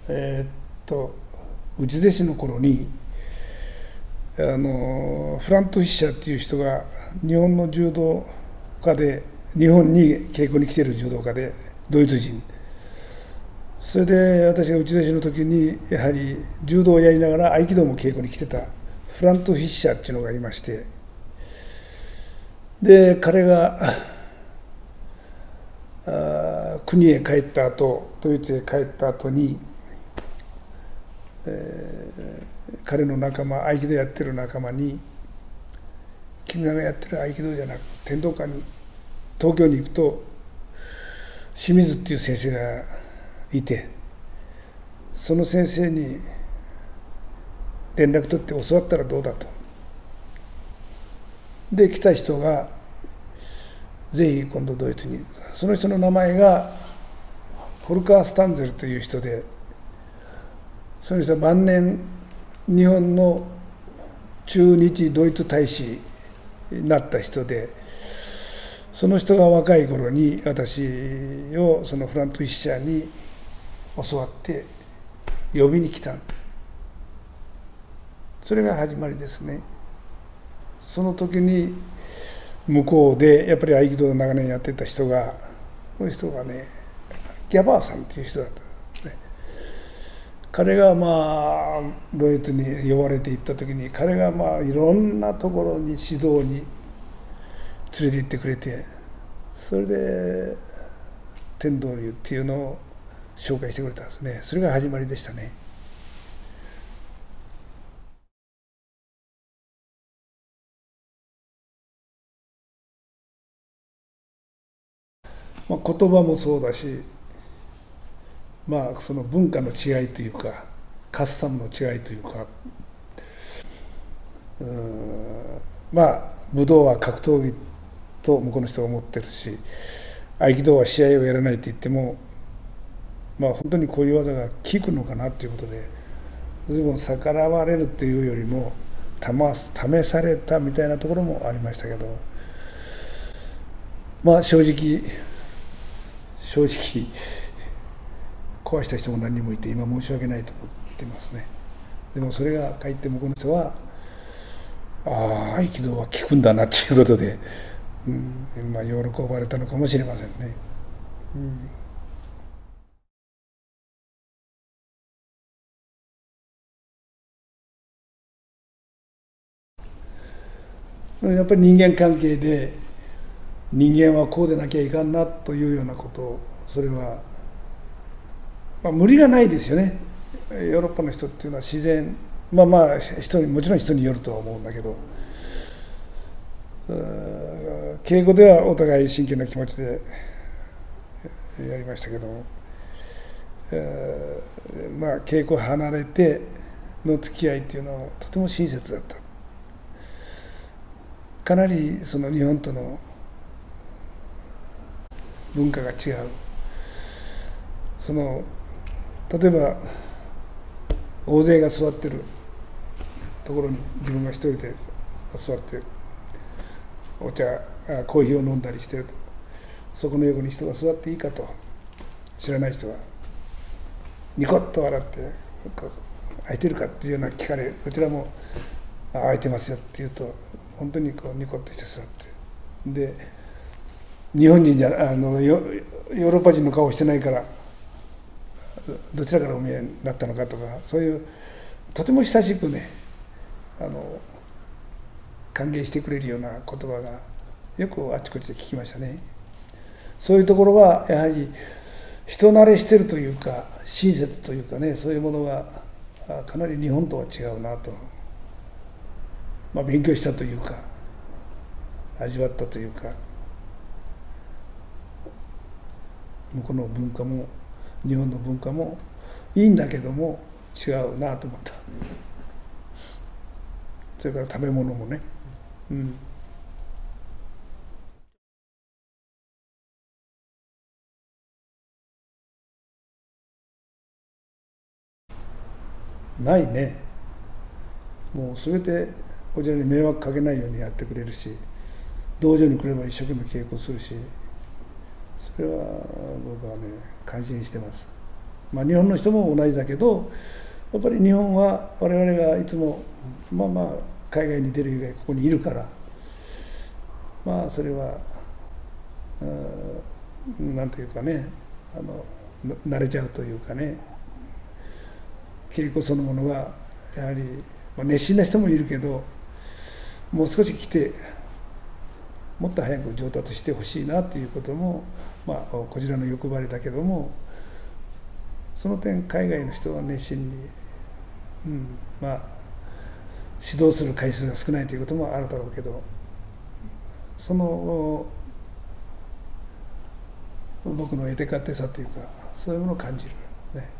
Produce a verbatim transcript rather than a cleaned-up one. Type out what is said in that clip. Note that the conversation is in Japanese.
えーっと内弟子の頃にあのフラント・フィッシャーっていう人が日本の柔道家で、日本に稽古に来ている柔道家で、ドイツ人。それで私が内弟子の時にやはり柔道をやりながら合気道も稽古に来てたフラント・フィッシャーっていうのがいまして、で彼があ国へ帰った後、ドイツへ帰った後に、えー、彼の仲間、合気道やってる仲間に、君らがやってる合気道じゃなく天道館に、東京に行くと清水っていう先生がいて、その先生に連絡取って教わったらどうだと。で来た人がぜひ今度ドイツに、その人の名前がホルカー・スタンゼルという人で、その人は晩年日本の駐日ドイツ大使になった人で、その人が若い頃に私をそのフラント・フィッシャーに教わって呼びに来た。それが始まりですね。その時に向こうでやっぱり合気道を長年やってた人が、この人がねギャバーさんっていう人だったんですね。彼がまあドイツに呼ばれて行った時に、彼がまあいろんなところに指導に連れて行ってくれて、それで天道流っていうのを紹介してくれたんですね。それが始まりでしたね。まあ、言葉もそうだし、まあその文化の違いというかカスタムの違いというか、うーんまあ武道は格闘技と向こうの人が思ってるし、合気道は試合をやらないと言っても、まあ本当にこういう技が効くのかなということで、随分逆らわれるというよりも試されたみたいなところもありましたけど、まあ正直正直壊した人も何人もいて、今申し訳ないと思っていますね。でもそれがかえって向こうの人は、ああ合気道は効くんだなっていうことで、うん、まあ喜ばれたのかもしれませんね。うん、やっぱり人間関係で人間はこうでなきゃいかんなというようなことを、それは、まあ、無理がないですよね。ヨーロッパの人っていうのは自然、まあまあ人にもちろん人によるとは思うんだけど、敬語ではお互い真剣な気持ちでやりましたけども、えー、まあ稽古離れての付き合いっていうのはとても親切だった。かなりその日本との文化が違う。その例えば大勢が座ってるところに自分が一人で座ってお茶コーヒーを飲んだりしてると、そこの横に人が座っていいかと、知らない人がニコッと笑って「空いてるか?」っていうような聞かれる。こちらも「あ空いてますよ」って言うと本当にこうニコッとして座って、で日本人じゃあのヨーロッパ人の顔をしてないからどちらからお見えになったのかとか、そういうとても親しくねあの歓迎してくれるような言葉がよくあちこちで聞きましたね。そういうところはやはり人慣れしてるというか親切というかね、そういうものがかなり日本とは違うなと、まあ、勉強したというか味わったというか、向こうの文化も日本の文化もいいんだけども違うなと思った。それから食べ物もね、うん、ないね。もう全てこちらに迷惑かけないようにやってくれるし、道場に来れば一生懸命稽古するし、それは僕はね感心してます。 まあ、日本の人も同じだけど、やっぱり日本は我々がいつもまあまあ海外に出る以外ここにいるから、まあそれはなんというかね、あの慣れちゃうというかね、稽古そのものがやはり、まあ、熱心な人もいるけど、もう少し来てもっと早く上達してほしいなということも、まあ、こちらの欲張りだけども、その点海外の人は熱心に、うん、まあ指導する回数が少ないということもあるだろうけど、その僕の得手勝手さというか、そういうものを感じるね。